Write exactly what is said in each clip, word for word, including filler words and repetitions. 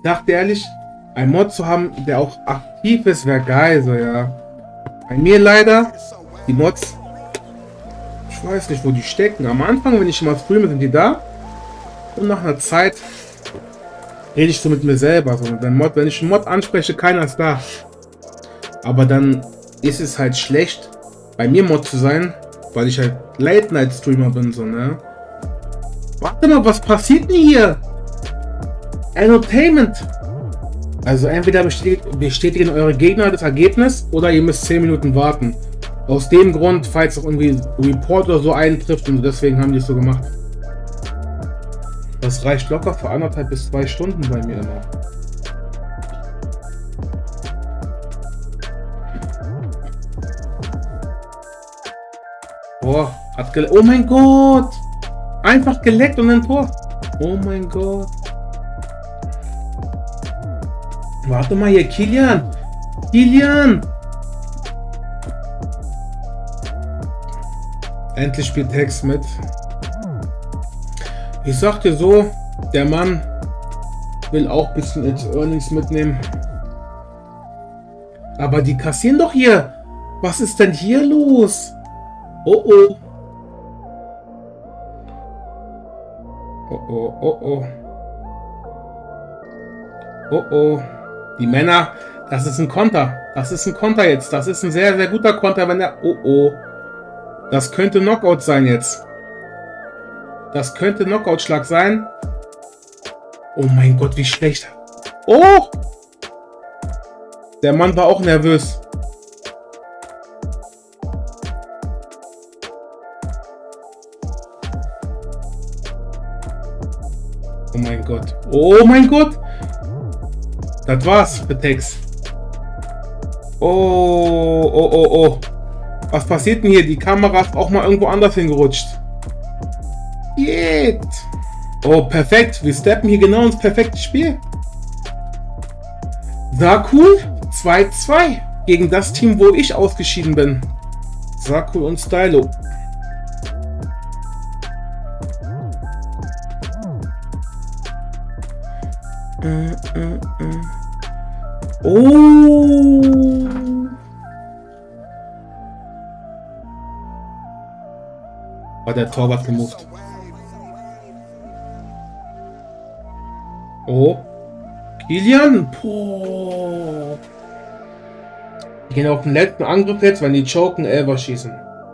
dachte ehrlich, einen Mod zu haben, der auch aktiv ist, wäre geil, so, ja. Bei mir leider, die Mods, ich weiß nicht, wo die stecken. Am Anfang, wenn ich mal streame, sind die da. Und nach einer Zeit rede ich so mit mir selber. So. Wenn, Mod, wenn ich einen Mod anspreche, keiner ist da. Aber dann ist es halt schlecht, bei mir Mod zu sein, weil ich halt Late-Night-Streamer bin, so, ne? Warte mal, was passiert denn hier? Entertainment. Also entweder bestätigen, bestätigen eure Gegner das Ergebnis oder ihr müsst zehn Minuten warten. Aus dem Grund, falls auch irgendwie Report oder so eintrifft, und deswegen haben die es so gemacht. Das reicht locker für anderthalb bis zwei Stunden bei mir immer. Boah, hat geleckt. Oh mein Gott! Einfach geleckt und ein Tor. Oh mein Gott. Warte mal hier, Kilian. Kilian! Endlich spielt Hex mit. Ich sag dir so, der Mann will auch ein bisschen ins Earnings mitnehmen. Aber die kassieren doch hier. Was ist denn hier los? Oh oh. Oh oh, oh oh. Oh oh. Die Männer, das ist ein Konter. Das ist ein Konter jetzt. Das ist ein sehr, sehr guter Konter, wenn er... Oh oh. Das könnte Knockout sein jetzt. Das könnte Knockout-Schlag sein. Oh mein Gott, wie schlecht. Oh! Der Mann war auch nervös. Oh mein Gott. Oh mein Gott! Das war's für Tex. Oh, oh, oh, oh. Was passiert denn hier? Die Kamera ist auch mal irgendwo anders hingerutscht. Geht. Oh, perfekt. Wir steppen hier genau ins perfekte Spiel. Sah cool. zwei zwei gegen das Team, wo ich ausgeschieden bin. Sah cool und Stylo. Äh, äh, äh. Oh. War der Torwart gemoved. Oh. Kilian. Boah. Die gehen auf den letzten Angriff jetzt, wenn die choken, Elfer schießen.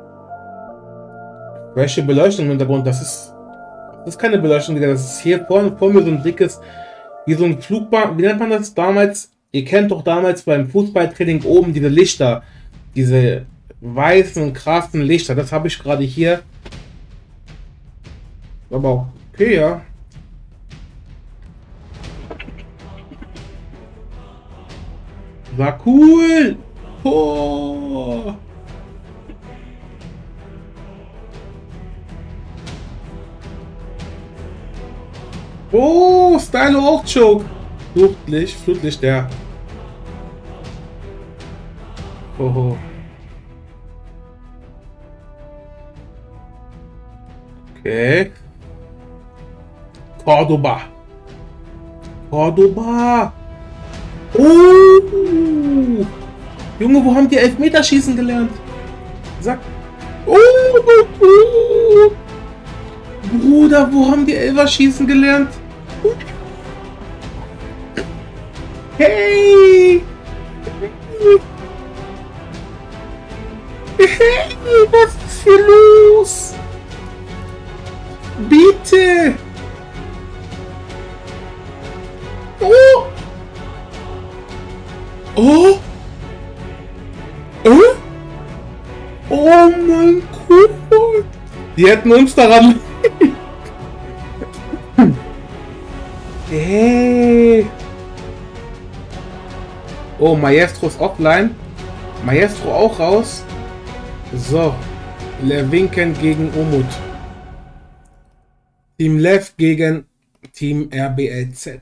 Welche Beleuchtung im Hintergrund? Das ist. Das ist keine Beleuchtung, Digga. Das ist hier vorne vor mir so ein dickes. Wie so ein Flugbahn. Wie nennt man das damals? Ihr kennt doch damals beim Fußballtraining oben diese Lichter. Diese weißen, krassen Lichter. Das habe ich gerade hier. Aber auch okay, ja. War cool. Oh. Oh, Stylo auch Choke. Flutlicht, Flutlicht, der. Oh. Okay. Cordoba. Cordoba. Oh. Junge, wo haben die Elfmeterschießen gelernt? Sag. Oh. Oh. Bruder, wo haben die Elferschießen gelernt? Hey! Hey, was ist hier los? Bitte! Oh! Oh! Oh! Oh mein Gott! Die hätten uns daran... Hey! Oh, Maestro ist offline. Maestro auch raus. So. Lewinken gegen Umut. Team Lev gegen Team R B L Z.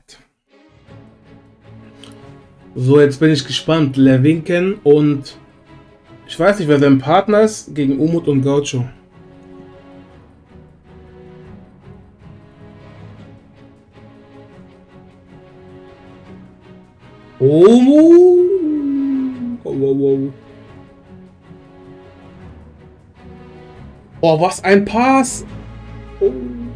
So, jetzt bin ich gespannt. Lewinken und ich weiß nicht, wer sein Partner ist, gegen Umut und Gaucho. Oh, oh, oh, oh. Oh, was ein Pass. Oh.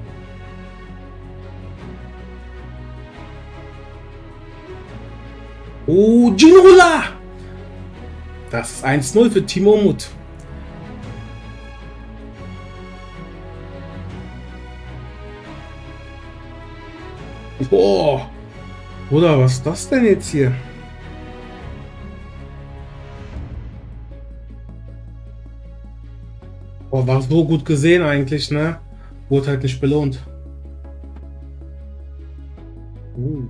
Oh, Ginola! Das ist eins null für Team Umut. Boah. Bruder, was ist das denn jetzt hier? Boah, war so gut gesehen eigentlich, ne? Wurde halt nicht belohnt. Uh.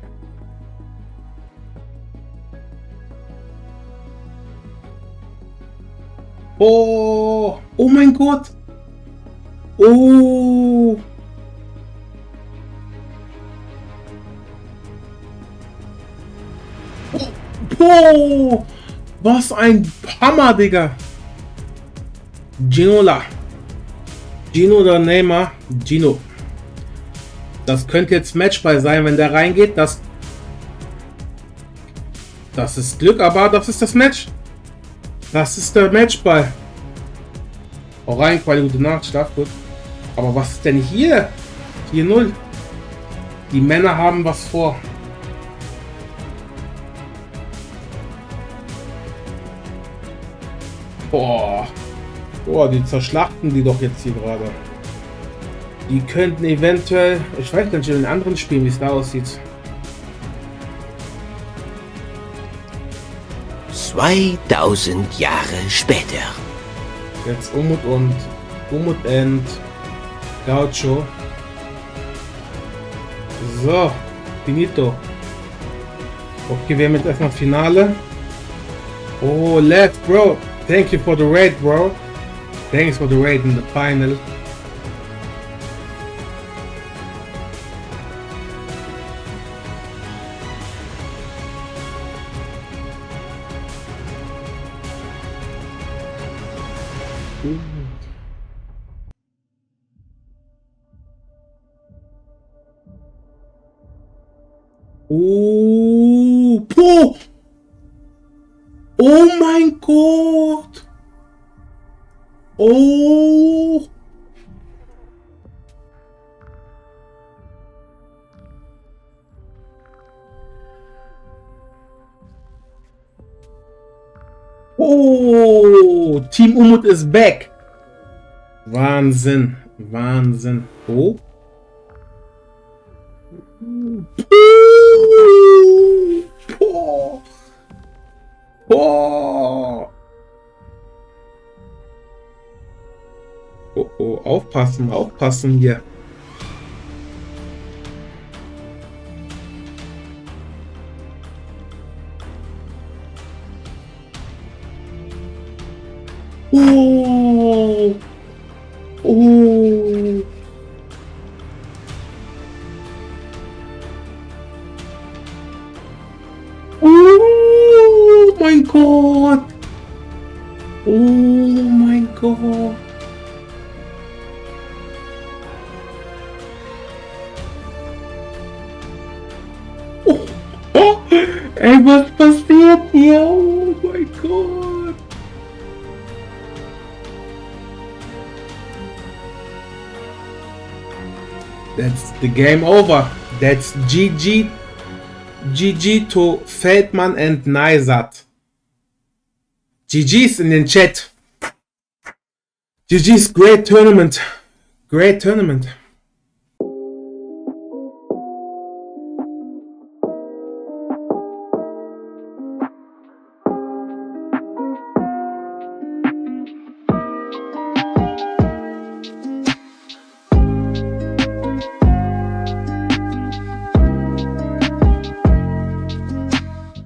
Oh, oh mein Gott. Oh. Oh, was ein Hammer, Digga. Ginola. Gino oder Neymar? Gino. Das könnte jetzt Matchball sein, wenn der reingeht. Das, das ist Glück, aber das ist das Match. Das ist der Matchball. Auch rein, Quali, gute Nacht, schlaf gut. Aber was ist denn hier? vier null. Die Männer haben was vor. Boah. Boah, die zerschlachten die doch jetzt hier gerade. Die könnten eventuell, ich weiß nicht, in anderen Spielen, wie es da aussieht. zweitausend Jahre später. Jetzt Umut und Umut and Gaucho. So, finito. Okay, wir haben jetzt erstmal Finale. Oh, let's bro. Thank you for the raid, bro. Thanks for the raid in the final. Oh, oh, oh mein Gott. Oh. Oh, Team Umut is back. Wahnsinn, Wahnsinn. Oh. Oh. Oh. Oh, oh, aufpassen, aufpassen hier. Oh. Oh. Oh mein Gott. Oh mein Gott. Oh, oh. Ey, was passiert hier? Oh mein Gott. That's the game over. That's G G. G G to Feldman and Neisat. G G's in den Chat. G G's great tournament. Great tournament.